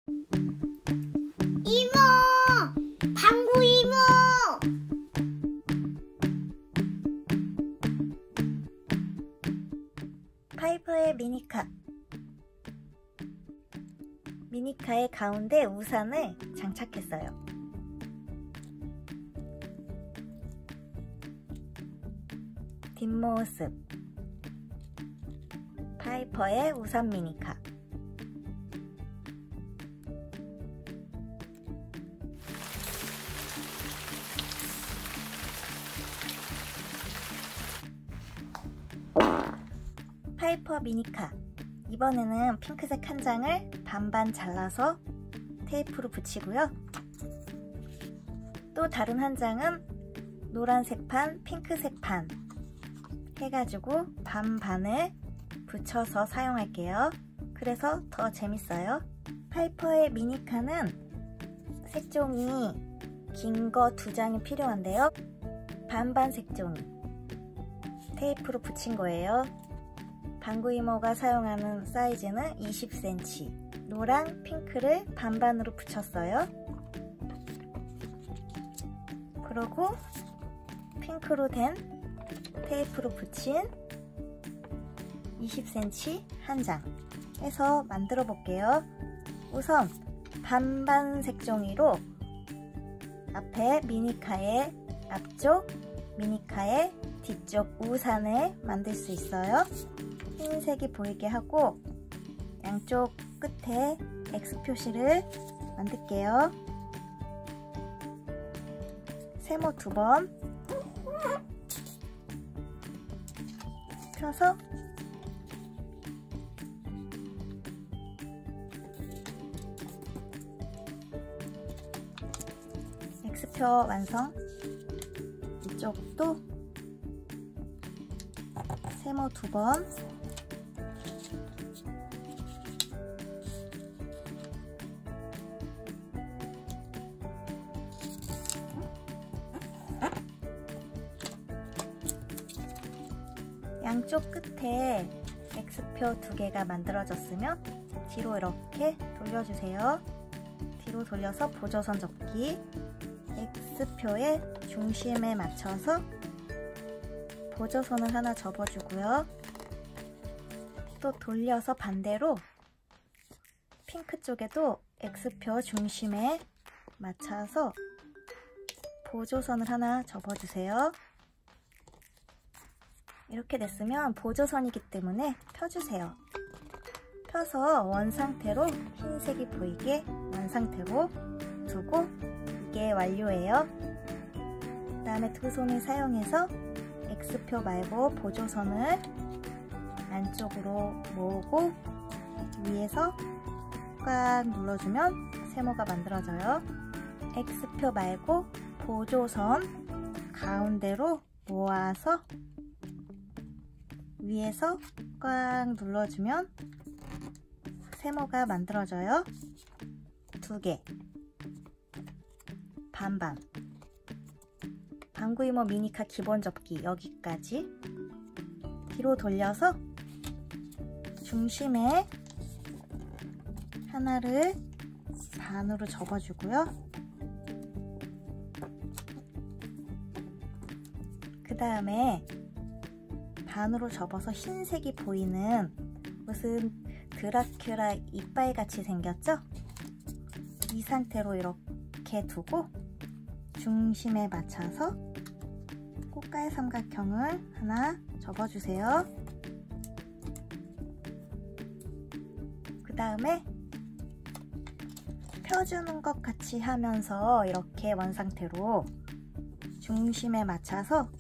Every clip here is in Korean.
이모! 방구 이모! 파이퍼의 미니카. 미니카의 가운데 우산을 장착했어요. 뒷모습. 파이퍼의 우산 미니카. 파이퍼 미니카. 이번에는 핑크색 한 장을 반반 잘라서 테이프로 붙이고요. 또 다른 한 장은 노란색 판, 핑크색 판 해가지고 반반을 붙여서 사용할게요. 그래서 더 재밌어요. 파이퍼의 미니카는 색종이 긴 거 2장이 필요한데요. 반반 색종이 테이프로 붙인 거예요. 방구 이모가 사용하는 사이즈는 20cm. 노랑, 핑크를 반반으로 붙였어요. 그리고 핑크로 된 테이프로 붙인 20cm 한 장 해서 만들어 볼게요. 우선 반반 색종이로 앞에 미니카의 앞쪽, 미니카의 뒤쪽 우산을 만들 수 있어요. 흰색이 보이게 하고 양쪽 끝에 X 표시를 만들게요. 세모 2번 펴서 X표 완성. 이쪽도 세모 2번 양쪽 끝에 X표 2개가 만들어졌으면 뒤로 이렇게 돌려주세요. 뒤로 돌려서 보조선 접기. X표의 중심에 맞춰서 보조선을 하나 접어주고요. 또 돌려서 반대로 핑크 쪽에도 X표 중심에 맞춰서 보조선을 하나 접어주세요. 이렇게 됐으면 보조선이기 때문에 펴주세요. 펴서 원상태로 흰색이 보이게 원상태로 두고 이게 완료예요. 그 다음에 두 손을 사용해서 X표 말고 보조선을 안쪽으로 모으고 위에서 꽉 눌러주면 세모가 만들어져요. X표 말고 보조선 가운데로 모아서 위에서 꽉 눌러주면 세모가 만들어져요. 2개 반반. 방구 이모 미니카 기본 접기 여기까지. 뒤로 돌려서 중심에 하나를 반으로 접어주고요. 그 다음에 반으로 접어서 흰색이 보이는 무슨 드라큘라 이빨 같이 생겼죠? 이 상태로 이렇게 두고 중심에 맞춰서 꽃갈 삼각형을 하나 접어주세요. 그 다음에 펴주는 것 같이 하면서 이렇게 원상태로 중심에 맞춰서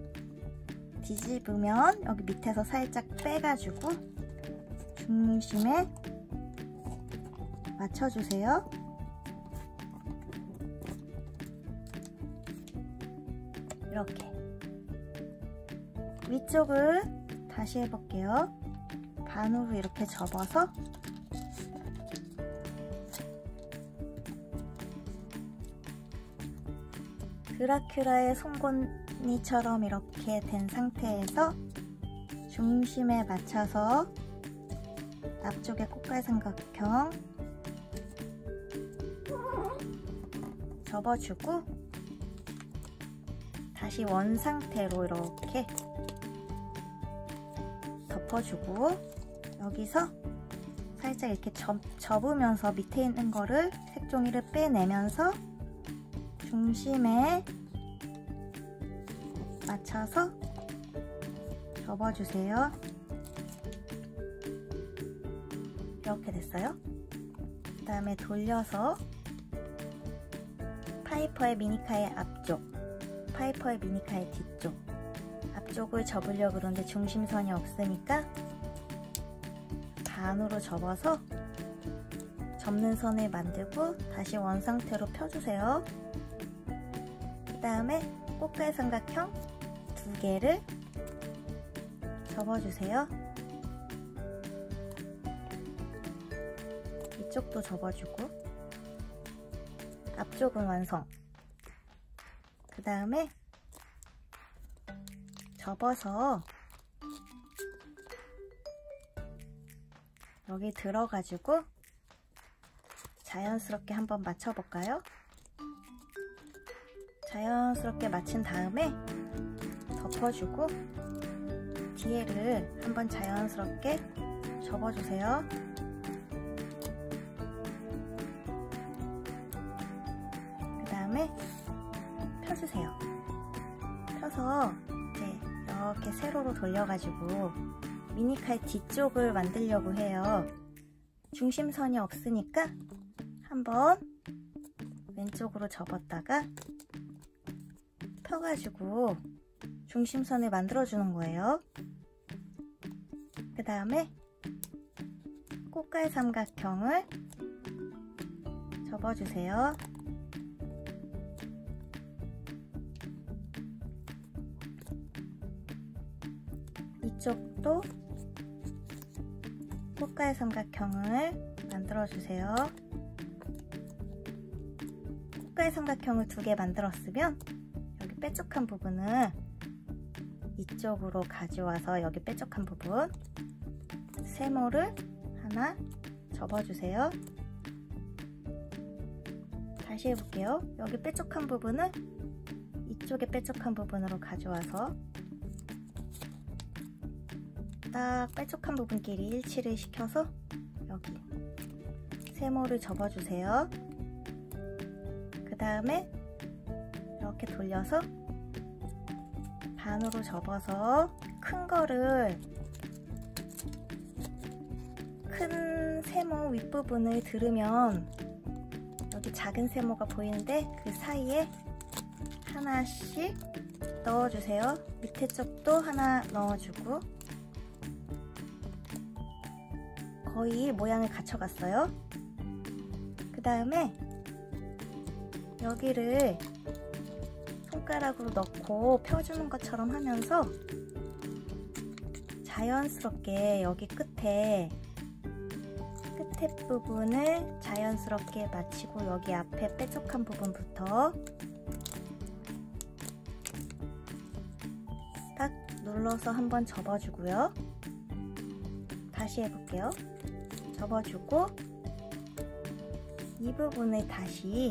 뒤집으면 여기 밑에서 살짝 빼가지고 중심에 맞춰주세요. 이렇게. 위쪽을 다시 해볼게요. 반으로 이렇게 접어서 드라큘라의 송곳니처럼 이렇게 된 상태에서 중심에 맞춰서 앞쪽에 꽃갈 삼각형 접어주고 다시 원 상태로 이렇게 덮어주고 여기서 살짝 이렇게 접으면서 밑에 있는 거를 색종이를 빼내면서 중심에 맞춰서 접어주세요. 이렇게 됐어요. 그 다음에 돌려서 파이퍼의 미니카의 앞쪽, 파이퍼의 미니카의 뒤쪽, 앞쪽을 접으려고 그러는데 중심선이 없으니까 반으로 접어서 접는 선을 만들고 다시 원 상태로 펴주세요. 그 다음에 꽃갈 삼각형 2개를 접어주세요. 이쪽도 접어주고 앞쪽은 완성. 그 다음에 접어서 여기 들어가지고 자연스럽게 한번 맞춰볼까요? 자연스럽게 맞춘 다음에 덮어주고 뒤에를 한번 자연스럽게 접어주세요. 그 다음에 펴주세요. 펴서 이제 이렇게 세로로 돌려가지고 미니카의 뒤쪽을 만들려고 해요. 중심선이 없으니까 한번 왼쪽으로 접었다가 펴가지고 중심선을 만들어주는 거예요. 그 다음에 꽃갈 삼각형을 접어주세요. 이쪽도 꽃갈 삼각형을 만들어주세요. 꽃갈 삼각형을 2개 만들었으면 여기 뾰족한 부분은 이쪽으로 가져와서 여기 뾰족한 부분 세모를 하나 접어주세요. 다시 해볼게요. 여기 뾰족한 부분을 이쪽에 뾰족한 부분으로 가져와서 딱 뾰족한 부분끼리 일치를 시켜서 여기 세모를 접어주세요. 그 다음에 이렇게 돌려서 반으로 접어서 큰 거를 큰 세모 윗부분을 들으면 여기 작은 세모가 보이는데 그 사이에 하나씩 넣어주세요. 밑에 쪽도 하나 넣어주고 거의 모양을 갖춰갔어요. 그 다음에 여기를 손가락으로 넣고 펴주는 것처럼 하면서 자연스럽게 여기 끝에 부분을 자연스럽게 맞추고 여기 앞에 뾰족한 부분부터 딱 눌러서 한번 접어주고요. 다시 해볼게요. 접어주고 이 부분을 다시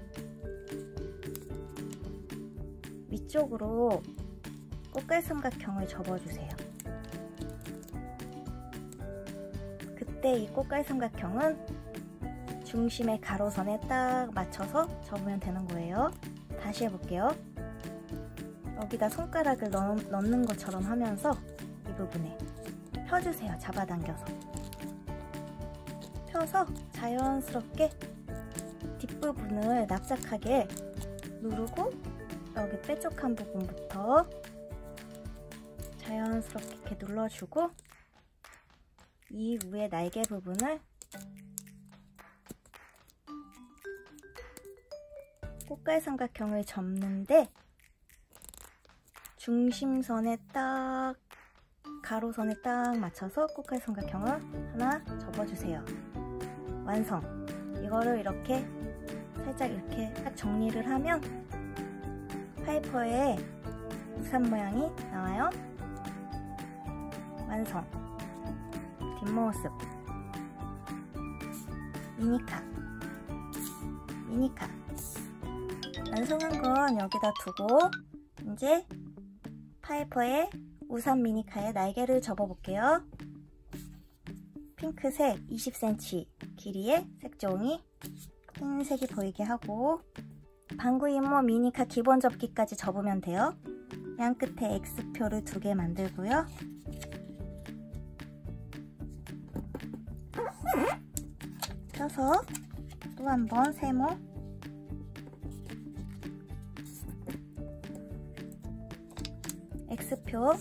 위쪽으로 꽃갈 삼각형을 접어주세요. 그때 이 꽃갈 삼각형은 중심의 가로선에 딱 맞춰서 접으면 되는 거예요. 다시 해볼게요. 여기다 손가락을 넣는 것처럼 하면서 이 부분에 펴주세요. 잡아당겨서 펴서 자연스럽게 뒷부분을 납작하게 누르고 여기 뾰족한 부분부터 자연스럽게 이렇게 눌러주고 이 위에 날개 부분을 꽃갈 삼각형을 접는데 중심선에 딱 가로선에 딱 맞춰서 꽃갈 삼각형을 하나 접어주세요. 완성! 이거를 이렇게 살짝 이렇게 딱 정리를 하면 파이퍼의 우산 모양이 나와요. 완성! 뒷모습 미니카 완성한 건 여기다 두고 이제 파이퍼의 우산 미니카에 날개를 접어 볼게요. 핑크색 20cm 길이의 색종이, 흰색이 보이게 하고 방구 이모 미니카 기본 접기까지 접으면 돼요. 양 끝에 X표를 2개 만들고요. 펴서 또 한 번 세모, X표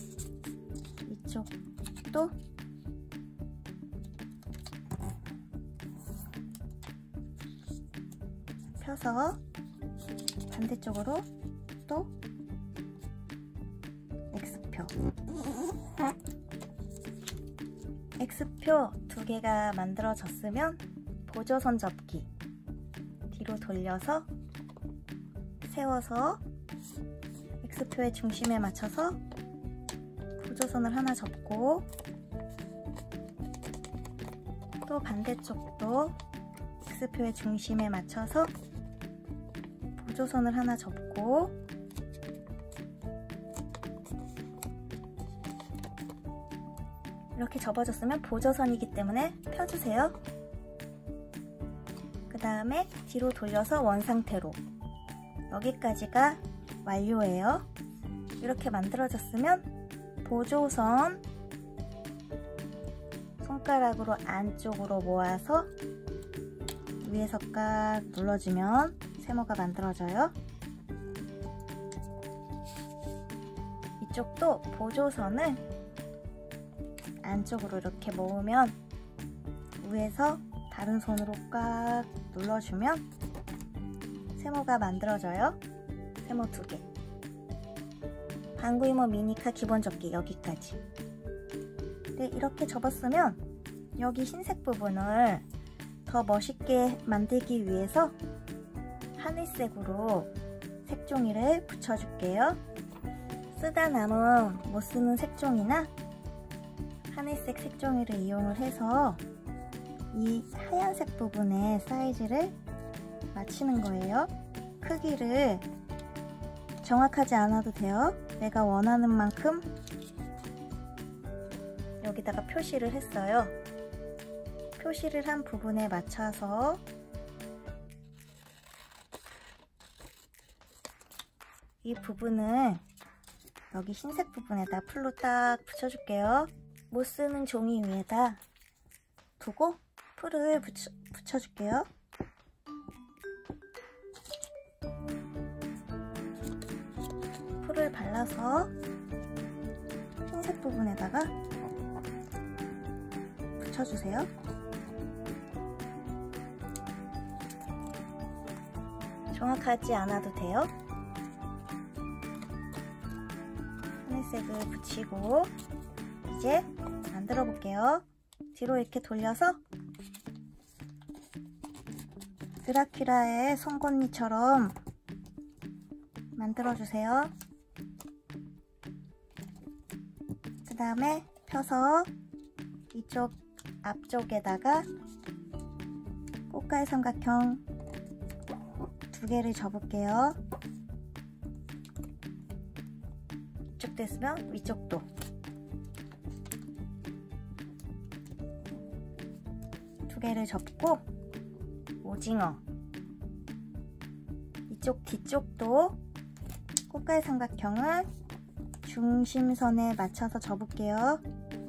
이쪽도 펴서 반대쪽으로 또 X표, X표 2개가 만들어졌으면 보조선 접기, 뒤로 돌려서 세워서 X표의 중심에 맞춰서 보조선을 하나 접고, 또 반대쪽도 X표의 중심에 맞춰서 보조선을 하나 접고, 이렇게 접어줬으면 보조선이기 때문에 펴주세요. 그 다음에 뒤로 돌려서 원상태로, 여기까지가 완료예요. 이렇게 만들어졌으면 보조선 손가락으로 안쪽으로 모아서 위에서 깍 눌러주면 세모가 만들어져요. 이쪽도 보조선을 안쪽으로 이렇게 모으면 위에서 다른 손으로 꽉 눌러주면 세모가 만들어져요. 세모 2개. 방구 이모 미니카 기본 접기 여기까지. 네, 이렇게 접었으면 여기 흰색 부분을 더 멋있게 만들기 위해서 하늘색으로 색종이를 붙여줄게요. 쓰다 남은 못 쓰는 색종이나 하늘색 색종이를 이용을 해서 이 하얀색 부분의 사이즈를 맞추는 거예요. 크기를 정확하지 않아도 돼요. 내가 원하는 만큼 여기다가 표시를 했어요. 표시를 한 부분에 맞춰서 이 부분을 여기 흰색 부분에다 풀로 딱 붙여줄게요. 못 쓰는 종이 위에다 두고 풀을 붙여줄게요. 풀을 발라서 흰색 부분에다가 붙여주세요. 정확하지 않아도 돼요. 하늘색을 붙이고 이제 만들어 볼게요. 뒤로 이렇게 돌려서 드라큘라의 송곳니처럼 만들어 주세요. 그 다음에 펴서 이쪽 앞쪽에다가 꽃갈 삼각형 2개를 접을게요. 이쪽 됐으면 위쪽도 두 개를 접고 오징어 이쪽 뒤쪽도 꽃갈 삼각형을 중심선에 맞춰서 접을게요.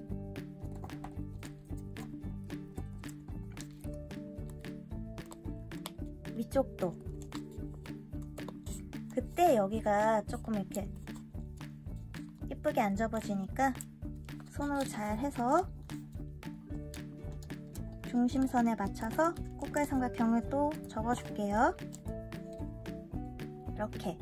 위쪽도 그때 여기가 조금 이렇게 예쁘게 안 접어지니까 손으로 잘 해서 중심선에 맞춰서 꽃갈 삼각형을 또 접어줄게요. 이렇게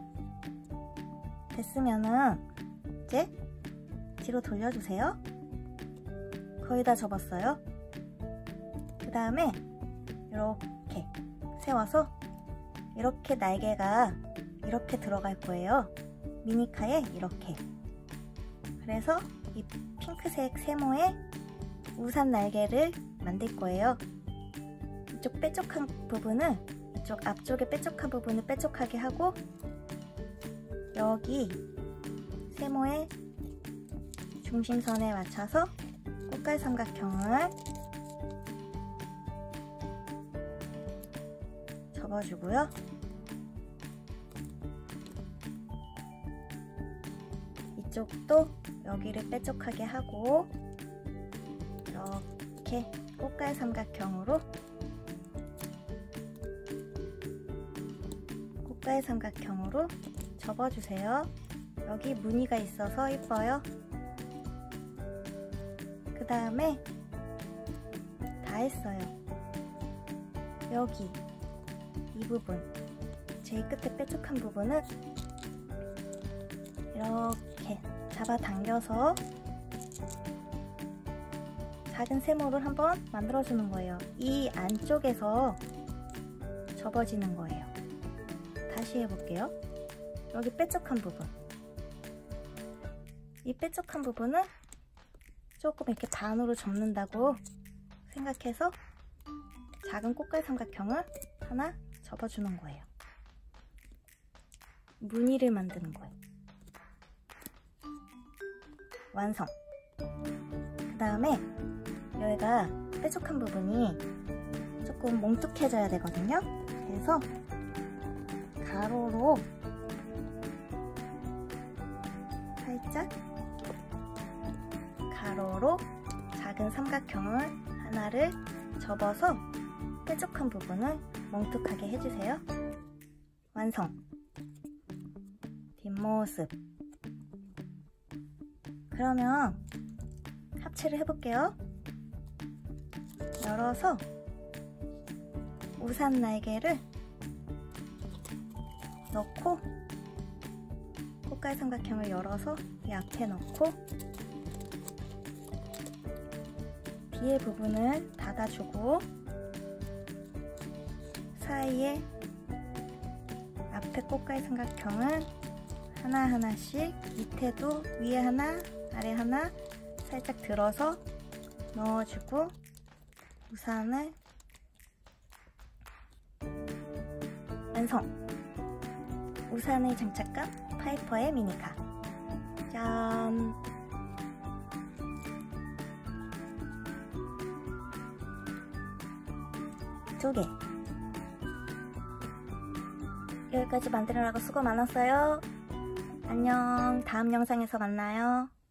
됐으면은 이제 뒤로 돌려주세요. 거의 다 접었어요. 그 다음에 이렇게 세워서 이렇게 날개가 이렇게 들어갈 거예요. 미니카에 이렇게. 그래서 이 핑크색 세모에 우산 날개를 만들 거예요. 이쪽 뾰족한 부분을 이쪽 앞쪽에 뾰족한 부분을 뾰족하게 하고 여기 세모의 중심선에 맞춰서 꽃갈 삼각형을 접어주고요. 이쪽도 여기를 뾰족하게 하고 이렇게 꽃갈 삼각형으로 접어주세요. 여기 무늬가 있어서 예뻐요. 그 다음에 다 했어요. 여기 이 부분, 제일 끝에 뾰족한 부분은 이렇게 잡아당겨서 작은 세모를 한번 만들어주는 거예요. 이 안쪽에서 접어지는 거예요. 다시 해볼게요. 여기 뾰족한 부분, 이 뾰족한 부분은 조금 이렇게 반으로 접는다고 생각해서 작은 꽃갈 삼각형을 하나 접어주는 거예요. 무늬를 만드는 거예요. 완성! 그 다음에 여기가 뾰족한 부분이 조금 몽툭해져야 되거든요. 그래서 가로로 살짝 작은 삼각형을 하나를 접어서 뾰족한 부분을 몽툭하게 해주세요. 완성! 뒷모습. 그러면 합체를 해볼게요. 열어서 우산 날개를 넣고 꽃갈 삼각형을 열어서 이 앞에 넣고 뒤에 부분을 닫아주고 사이에 앞에 꽃갈 삼각형을 하나하나씩 밑에도 위에 하나 아래 하나 살짝 들어서 넣어주고 우산을 완성! 우산을 장착한 파이퍼의 미니카. 짠! 두 개. 여기까지 만들느라고 수고 많았어요. 안녕. 다음 영상에서 만나요.